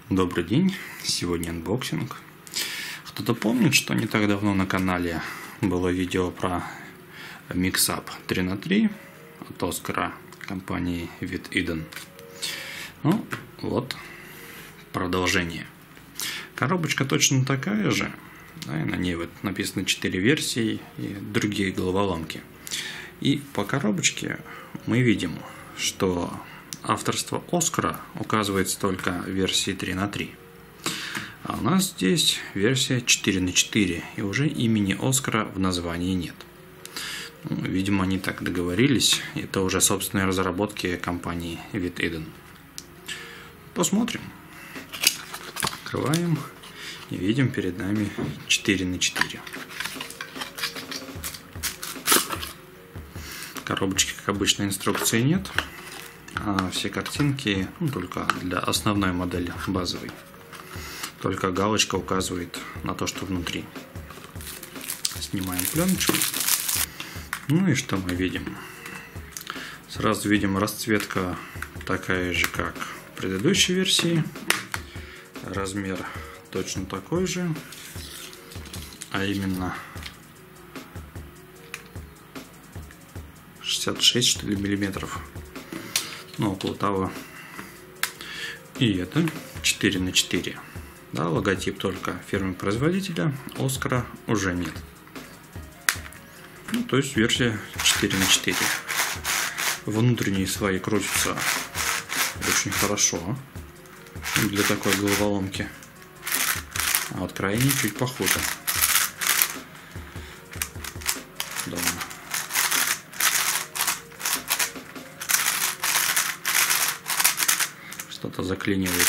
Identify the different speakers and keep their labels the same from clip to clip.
Speaker 1: Добрый день, сегодня анбоксинг. Кто-то помнит, что не так давно на канале было видео про Mixup 3х3 от Оскара компании Withiden. Ну вот, продолжение. Коробочка точно такая же, да, и на ней вот написано 4 версии и другие головоломки. И по коробочке мы видим, что авторство Оскара указывается только в версии 3х3. А у нас здесь версия 4х4, и уже имени Оскара в названии нет. Ну, видимо, они так договорились. Это уже собственные разработки компании Withiden. Посмотрим. Открываем и видим перед нами 4х4. Коробочки, как обычно, инструкции нет. А все картинки только для основной модели, базовой. Только галочка указывает на то, что внутри. Снимаем пленочку. Ну и что мы видим? Сразу видим расцветка такая же, как в предыдущей версии. Размер точно такой же. А именно 66, что ли, миллиметров. Ну, около того. И это 4х4. Да, логотип только фирмы-производителя. Оскара уже нет. Ну, то есть версия 4х4. Внутренние слои крутятся очень хорошо для такой головоломки. А вот крайние чуть похуже. Да. Что-то заклинивает.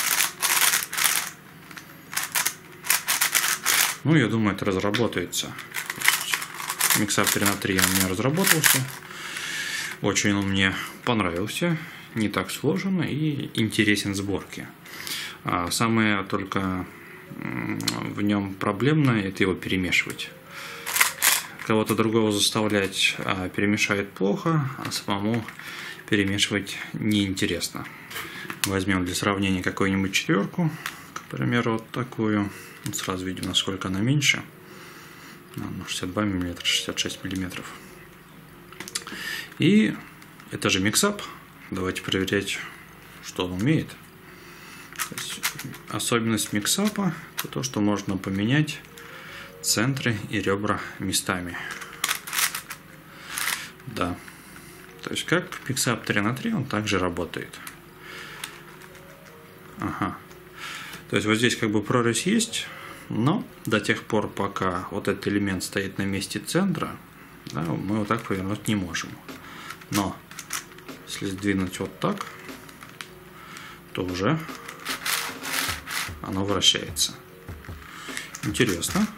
Speaker 1: Ну, я думаю, это разработается. Mixup 3х3 у меня разработался. Очень он мне понравился. Не так сложен и интересен в сборке. Самое только в нем проблемное — это его перемешивать. Кого-то другого заставлять перемешает плохо, а самому перемешивать неинтересно. Возьмем для сравнения какую-нибудь четверку, к примеру, вот такую. Сразу видим, насколько она меньше. 62 мм, 66 мм. И это же Mixup. Давайте проверять, что он умеет. Особенность Mixup — это то, что можно поменять центры и ребра местами. Да. То есть как Mixup 3х3, он также работает. Ага. То есть вот здесь как бы прорезь есть, но до тех пор, пока вот этот элемент стоит на месте центра, да, мы вот так повернуть не можем. Но если сдвинуть вот так, то уже оно вращается. Интересно.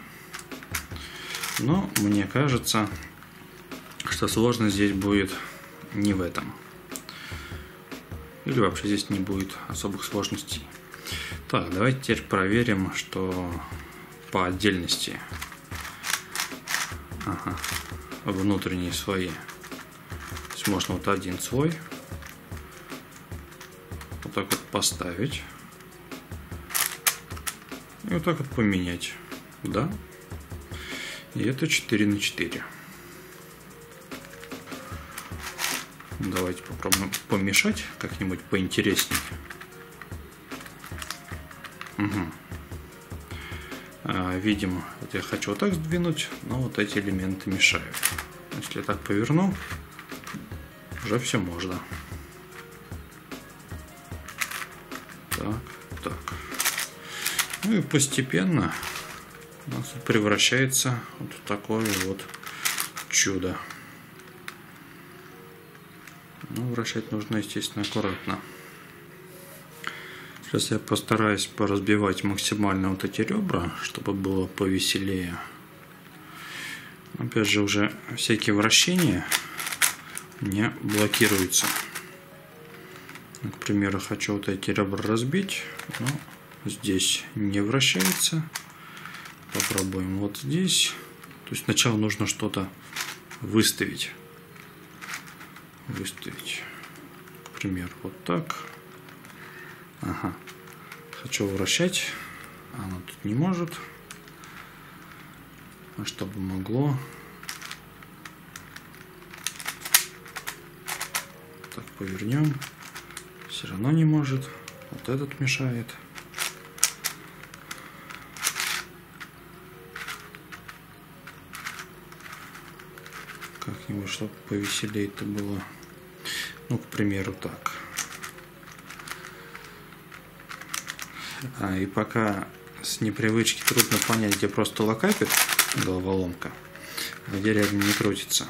Speaker 1: Но мне кажется, что сложность здесь будет не в этом. Или вообще здесь не будет особых сложностей. Так, давайте теперь проверим, что по отдельности. Ага. Внутренние слои. То есть можно вот один слой вот так вот поставить. И вот так вот поменять. Да. И это 4х4. Давайте попробуем помешать как-нибудь поинтереснее. Угу. Видимо, вот я хочу вот так сдвинуть, но вот эти элементы мешают. Если я так поверну, уже все можно. Так. Ну и постепенно у нас превращается вот в такое вот чудо. Ну, вращать нужно, естественно, аккуратно. Сейчас я постараюсь поразбивать максимально вот эти ребра, чтобы было повеселее. Опять же, уже всякие вращения у меня блокируются. К примеру, хочу вот эти ребра разбить, но здесь не вращается. Попробуем вот здесь. То есть сначала нужно что-то выставить. К примеру, вот так. Ага. хочу вращать, оно тут не может. А чтобы могло. Так, повернем. Все равно не может. Вот этот мешает. Как-нибудь, чтобы повеселее это было. Ну, к примеру, так. И пока с непривычки трудно понять, где просто локапит головоломка, а где реально не крутится.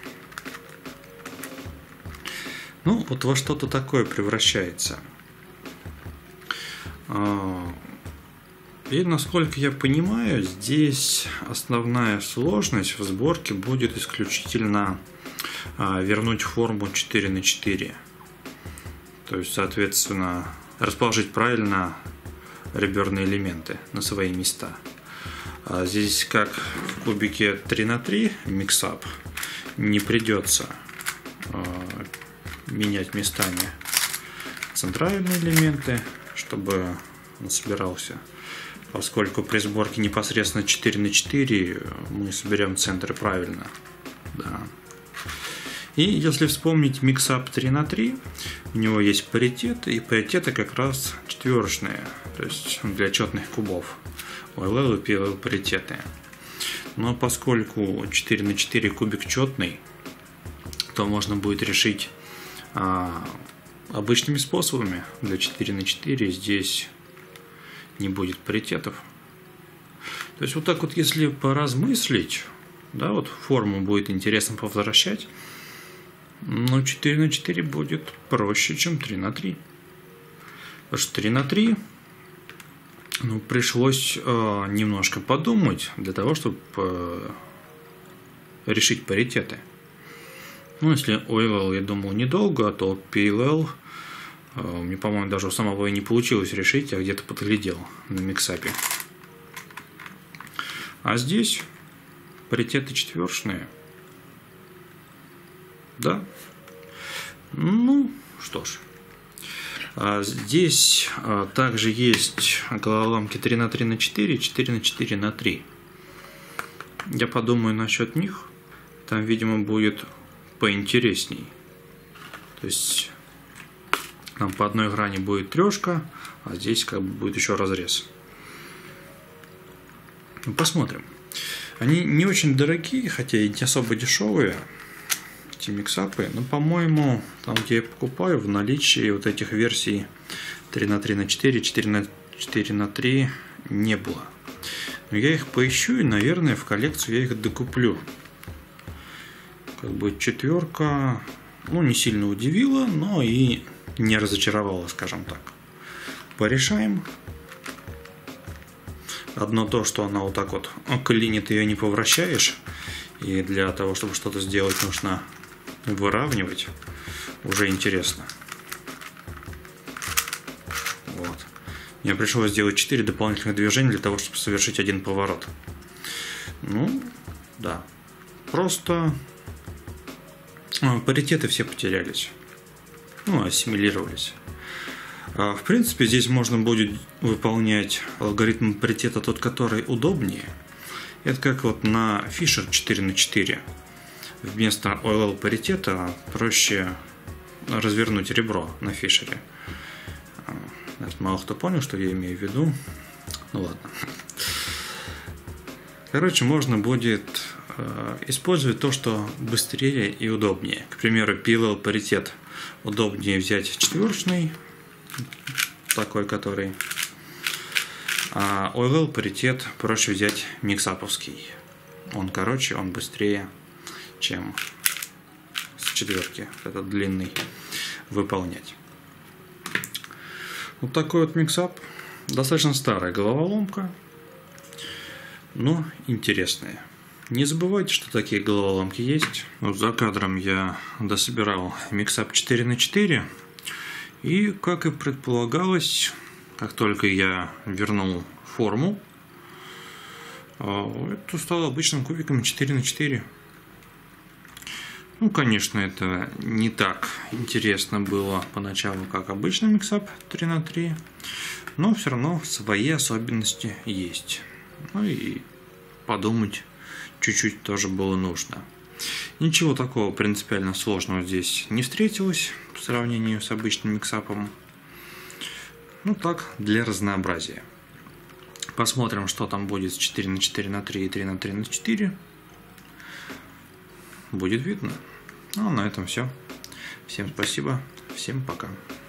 Speaker 1: Ну, вот во что-то такое превращается. И, насколько я понимаю, здесь основная сложность в сборке будет исключительно вернуть форму 4×4. То есть, соответственно, расположить правильно реберные элементы на свои места. Здесь, как в кубике 3×3 миксап, не придется менять местами центральные элементы, чтобы он собирался. Поскольку при сборке непосредственно 4×4 мы соберем центры правильно. Да. И если вспомнить миксап 3×3, у него есть паритет, и паритеты как раз четверочные, то есть для четных кубов. OLL и PLL паритеты. Но поскольку 4×4 кубик четный, то можно будет решить обычными способами. Для 4×4 здесь не будет паритетов. То есть вот так вот, если поразмыслить, да, вот форму будет интересно повозвращать, но 4×4 будет проще, чем 3×3. Потому что 3×3, ну, пришлось немножко подумать для того, чтобы решить паритеты. Ну, если OLL, я думал, недолго, то PLL мне, по-моему, даже у самого и не получилось решить, я где-то подглядел на миксапе. А здесь паритеты четверочные. Да. Ну, что ж. Здесь также есть головоломки 3×3×4, 4×4×3. Я подумаю насчет них. Там, видимо, будет поинтересней. То есть там по одной грани будет трешка, а здесь как бы будет еще разрез. Ну, посмотрим. Они не очень дорогие, хотя и не особо дешевые, эти миксапы. Но, по-моему, там, где я покупаю, в наличии вот этих версий 3×3×4, 4×3 не было. Но я их поищу, и, наверное, в коллекцию я их докуплю. Как бы четверка, ну, не сильно удивила, но и не разочаровала, скажем так. Порешаем. Одно то, что она вот так вот клинит, ее не повращаешь. И для того, чтобы что-то сделать, нужно выравнивать. Уже интересно. Вот. Мне пришлось сделать 4 дополнительных движения для того, чтобы совершить один поворот. Ну, да. Просто паритеты все потерялись. Ну, ассимилировались. В принципе, здесь можно будет выполнять алгоритм паритета, тот, который удобнее. Это как вот на Fisher 4×4. Вместо OLL паритета проще развернуть ребро на Fisher. Мало кто понял, что я имею в виду. Ну ладно. Короче, можно будет использовать то, что быстрее и удобнее. К примеру, PLL паритет удобнее взять четверочный, такой, который. А OLL паритет проще взять миксаповский. Он короче, он быстрее, чем с четверки, этот длинный, выполнять. Вот такой вот миксап. Достаточно старая головоломка, но интересная. Не забывайте, что такие головоломки есть. Вот за кадром я дособирал миксап 4×4. И, как и предполагалось, как только я вернул форму, это стало обычным кубиком 4×4. Ну, конечно, это не так интересно было поначалу, как обычный миксап 3×3, но все равно свои особенности есть. Ну и подумать чуть-чуть тоже было нужно. Ничего такого принципиально сложного здесь не встретилось по сравнению с обычным миксапом. Ну так, для разнообразия. Посмотрим, что там будет с 4×4×3 и 3×3×4. Будет видно. Ну, а на этом все. Всем спасибо. Всем пока.